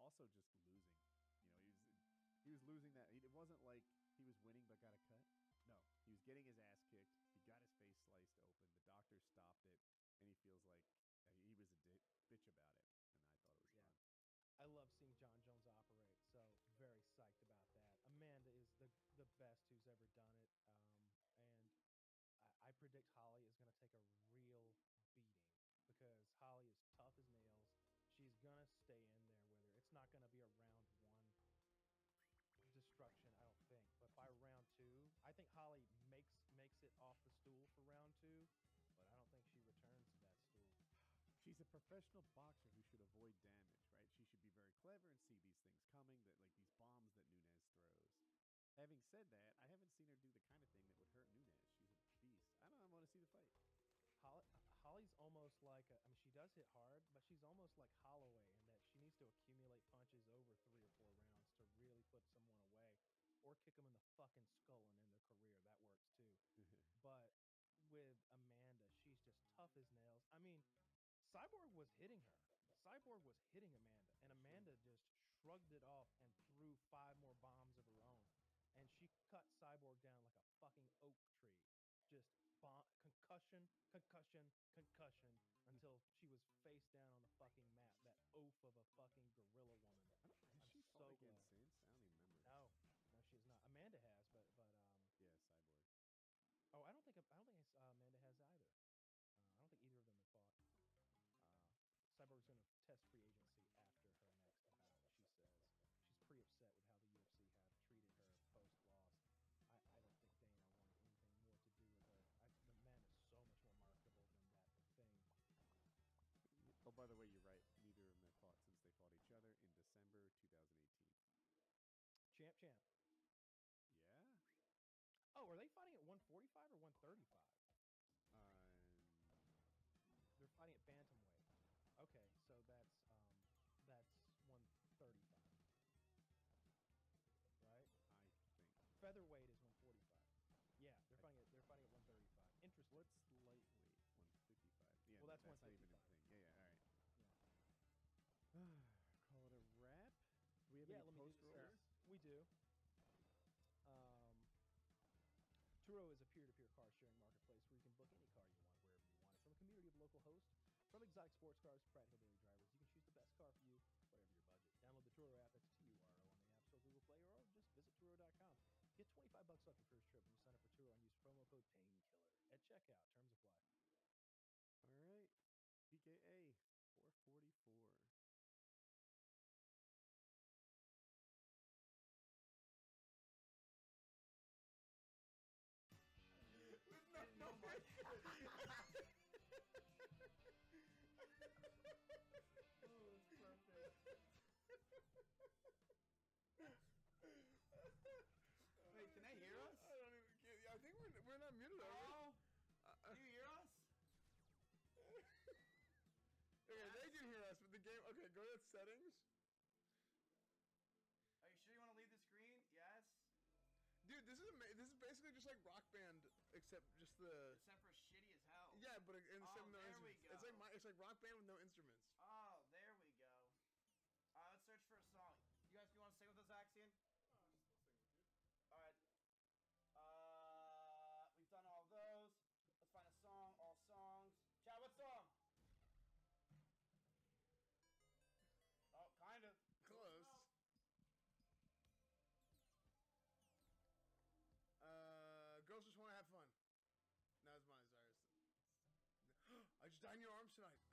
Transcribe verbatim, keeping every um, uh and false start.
also just losing. You know, he was he was losing that. It wasn't like he was winning but got a cut. No, he was getting his ass kicked. He got his face sliced open. The doctor stopped it, and he feels like uh, he was a di- bitch about it. And I thought it was Yeah. fun. I love seeing John Jones operate, so very psyched about that. Amanda is the the best who's ever done it, um, and I, I predict Holly is going to take a real beating because Holly is tough as nails. She's going to stay in there with her. It's not going to be a round one destruction, I don't think. But by She's round two, I think Holly makes makes it off the stool for round two, but I don't think she returns to that stool. she's a professional boxer who should avoid damage, right? She should be very clever and see these things coming, that like these bombs that Nunez throws. Having said that, I haven't seen her do the kind of thing that would hurt Nunez. She's a beast. I don't know. I want to see the fight. Holly, Holly's almost like a, I mean, she does hit hard, but she's almost like Holloway in that she needs to accumulate punches over three or four rounds to really put someone away, or kick them in the fucking skull and end their career. That works too. But with Amanda, she's just tough as nails. I mean, Cyborg was hitting her. Cyborg was hitting Amanda, and True. Amanda just shrugged it off and threw five more bombs of her own. And she cut Cyborg down like a fucking oak tree. Just bomb, concussion, concussion, concussion until she was face down on the fucking mat. That oaf of a fucking gorilla woman. I don't. Has I'm she fought so again glad. since? I don't even remember. No, no, she is not. Amanda has, but but um. Yeah, Cyborg. Oh, I don't think I don't think uh, Amanda has either. Uh, I don't think either of them have fought. Uh, Cyborg's going to test free agency after her next bout, she says. She's pretty upset with how the U F C have treated her post loss. I, I don't think Dana wanted anything more to do with her. I, the man is so much more marketable than that thing. Oh, by the way, you're right. Neither of them have fought since they fought each other in December twenty eighteen. Champ, champ. Yeah. Oh, are they fighting at one forty-five or one thirty-five? Um. They're fighting at bantamweight. Okay, so that's um, that's one thirty-five, right? I think. Featherweight is one forty-five. Yeah, they're I, fighting at they're fighting at one thirty-five. Interesting. what's lightweight? one fifty-five. Yeah, Well, no, that's that's not even a one fifty-five. thing. Yeah, yeah. All right. Yeah. Call it a wrap. Do we have Yeah, any let me do post this. rolls? Uh, we do. Um, Turo is a peer-to-peer car sharing marketplace where you can book any car you want wherever you want it. From a community of local hosts, from exotic sports cars to practical daily drivers, you can choose the best car for you, whatever your budget. Download the Turo app. That's T U R O on the App Store, Google Play, or just visit Turo dot com. Get twenty-five bucks off your first trip when you sign up for Turo and use promo code Painkiller at checkout. Terms apply. All right. P K A four forty-four. There's no mic. Oh, that's perfect. Wait, can they hear us? I don't even. Get, I think we're we're not muted. Are we? Hello? Uh, Do you hear us? okay, Yes? they can hear us, but the game. Okay, go to settings. Are you sure you want to leave the screen? Yes. Dude, this is ama- this is basically just like Rock Band, except just the. Except for shitty as hell. Yeah, but instead Oh, of no there we instruments, it's like go. my, it's like Rock Band with no instruments. Oh, there we go. Uh, let's search for a song. You guys, you want to sing with us, Axion? Oh, I'll just I'll sing with you. All right. Uh, we've done all those. Let's find a song. All songs. Chad, what song? Oh, kind of. Close. Uh, girls just want to have fun. No, it's mine. Sorry. It's- I just died in your arms tonight.